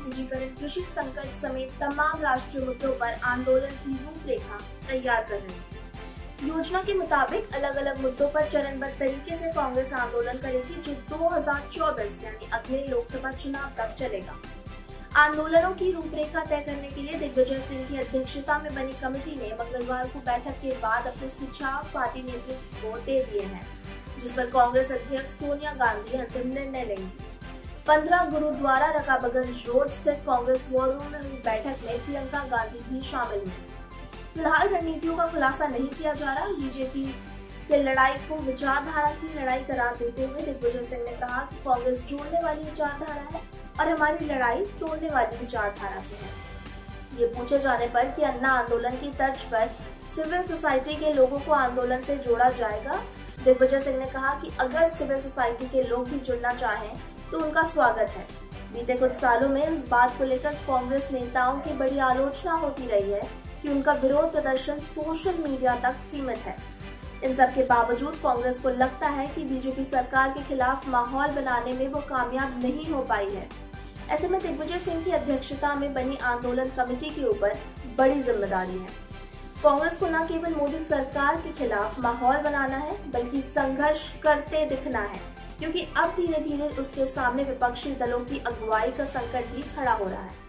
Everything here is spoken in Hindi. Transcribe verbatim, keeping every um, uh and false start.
निजीकरण, कृषि संकट समेत तमाम राष्ट्रीय मुद्दों पर आंदोलन की रूपरेखा तैयार कर रही है। योजना के मुताबिक अलग अलग मुद्दों पर चरणबद्ध तरीके से कांग्रेस आंदोलन करेगी, जो दो हज़ार चौबीस यानी अगले लोकसभा चुनाव तक चलेगा। आंदोलनों की रूपरेखा तय करने के लिए दिग्विजय सिंह की अध्यक्षता में बनी कमेटी ने मंगलवार को बैठक के बाद अपने सुझाव पार्टी नेतृत्व को दे दिए हैं, जिस पर कांग्रेस अध्यक्ष सोनिया गांधी अंतिम निर्णय लेंगी। पंद्रह गुरुद्वारा रकाबगंज रोड स्थित कांग्रेस वॉर रूम में हुई बैठक में प्रियंका गांधी भी शामिल हुई। फिलहाल रणनीतियों का खुलासा नहीं किया जा रहा। बीजेपी से लड़ाई को विचारधारा की लड़ाई करार देते हुए दिग्विजय सिंह ने कहा कि कांग्रेस जोड़ने वाली विचारधारा है और हमारी लड़ाई तोड़ने वाली विचारधारा से है। ये पूछे जाने पर कि अन्ना आंदोलन की तर्ज पर सिविल सोसाइटी के लोगों को आंदोलन से जोड़ा जाएगा, दिग्विजय सिंह ने कहा कि अगर सिविल सोसाइटी के लोग भी जुड़ना चाहें तो उनका स्वागत है। बीते कुछ सालों में इस बात को लेकर कांग्रेस नेताओं की बड़ी आलोचना होती रही है कि उनका विरोध प्रदर्शन सोशल मीडिया तक सीमित है। इन सब के बावजूद कांग्रेस को लगता है कि बीजेपी सरकार के खिलाफ माहौल बनाने में वो कामयाब नहीं हो पाई है। ऐसे में दिग्विजय सिंह की अध्यक्षता में बनी आंदोलन कमेटी के ऊपर बड़ी जिम्मेदारी है। कांग्रेस को न केवल मोदी सरकार के खिलाफ माहौल बनाना है, बल्कि संघर्ष करते दिखना है, क्योंकि अब धीरे धीरे उसके सामने विपक्षी दलों की अगुवाई का संकट भी खड़ा हो रहा है।